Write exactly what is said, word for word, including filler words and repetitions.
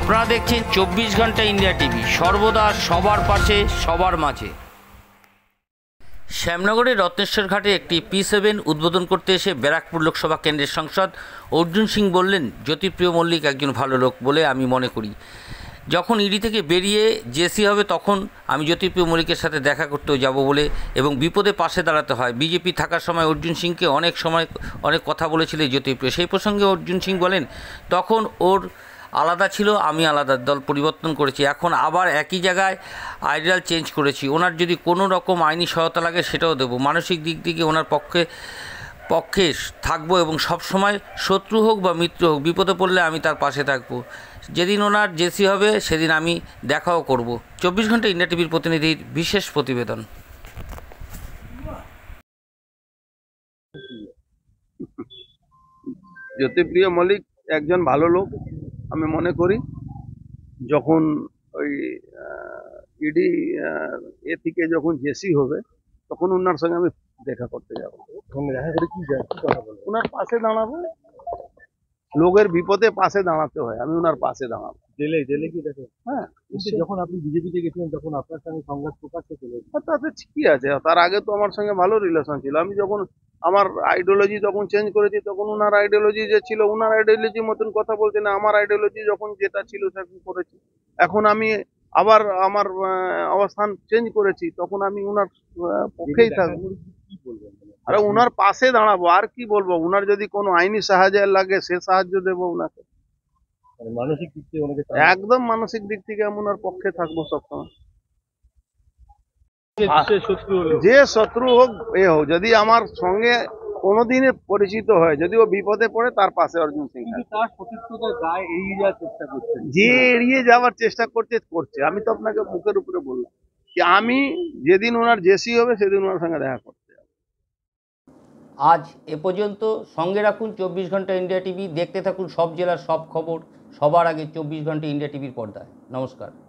আপনারা দেখছেন চব্বিশ ঘন্টা ইন্ডিয়া টিভি, সর্বদা সবার পাশে সবার মাঝে। শ্যামনগরের রত্নেশ্বর ঘাটে একটি পি সেভেন উদ্বোধন করতে এসে ব্যারাকপুর লোকসভা কেন্দ্রের সাংসদ অর্জুন সিং বললেন, জ্যোতিপ্রিয় মল্লিক একজন ভালো লোক বলে আমি মনে করি। যখন ইডি থেকে বেরিয়ে জেসি হবে তখন আমি জ্যোতিপ্রিয় মল্লিকের সাথে দেখা করতেও যাব বলে এবং বিপদে পাশে দাঁড়াতে হয়। বিজেপি থাকার সময় অর্জুন সিংকে অনেক সময় অনেক কথা বলেছিল জ্যোতিপ্রিয়। সেই প্রসঙ্গে অর্জুন সিং বলেন, তখন ওর আলাদা ছিল, আমি আলাদা, দল পরিবর্তন করেছি, এখন আবার একই জায়গায় আইডিয়াল চেঞ্জ করেছি। ওনার যদি কোনো রকম আইনি সহায়তা লাগে সেটাও দেবো। মানসিক দিক থেকে ওনার পক্ষে পক্ষে থাকবো এবং সব সময় শত্রু হোক বা মিত্র হোক, বিপদে পড়লে আমি তার পাশে থাকবো। যেদিন ওনার জেসি হবে সেদিন আমি দেখাও করব। চব্বিশ ঘন্টা ইন্ডিয়া টিভির প্রতিনিধির বিশেষ প্রতিবেদন। জ্যোতিপ্রিয় মল্লিক একজন ভালো লোক আমি মনে করি। যখন ওই ইডি এ থেকে যখন জেসি হবে তখন ওনার সঙ্গে আমি দেখা করতে যাবো। দেখা করে কি কথা বলবো, ওনার পাশে দাঁড়াবো। লোকের বিপদে পাশে দাঁড়াতে হয়, আমি ওনার পাশে দাঁড়াবো। জেলে জেলে কি দেখো, হ্যাঁ, যখন আপনি বিজেপিতে গেছিলেন তখন আপনার সঙ্গে সংঘাত প্রকাশ্যে চলে গেছে, তাতে ঠিকই আছে। তার আগে তো আমার সঙ্গে ভালো রিলেশন ছিল। আমি যখন আমার আইডিওলজি যখন চেঞ্জ করেছি তখন ওনার আইডিওলজি যে ছিল ওনার আইডিওলজি মতন কথা বলতে না, আমার আইডিওলজি যখন যেটা ছিল সেরকম করেছি। এখন আমি আবার আমার অবস্থান চেঞ্জ করেছি, তখন আমি ওনার পক্ষেই থাকবো। কি বলবেন? আরে ওনার পাশে দাঁড়াবো, আর কি বলবো। ওনার যদি কোনো আইনি সাহায্য লাগে সে সাহায্য দেবো ওনাকে। মানসিক দিক থেকে একদম মানসিক দিক থেকে আমি ওনার পক্ষে থাকবো সবসময়। যে শত্রু হোক এ হোক, যদি আমার সঙ্গে কোনোদিনে পরিচিত হয়, যদি ও বিপদে পড়ে তার পাশে অর্জুন সিং তার সতীর্থতার গায়ে এড়িয়ে যাওয়ার চেষ্টা করছে। যে এড়িয়ে যাওয়ার চেষ্টা করছে করছে আমি তো আপনাকে মুখের উপরে বললাম যে আমি যেদিন ওনার জেসি হবে সেদিন ওনার সঙ্গে দেখা করতে। আজ এ পর্যন্ত। সঙ্গে রাখুন চব্বিশ ঘন্টা ইন্ডিয়া টিভি, দেখতে থাকুন সব জেলার সব খবর সবার আগে চব্বিশ ঘন্টা ইন্ডিয়া টিভির পর্দায়। নমস্কার।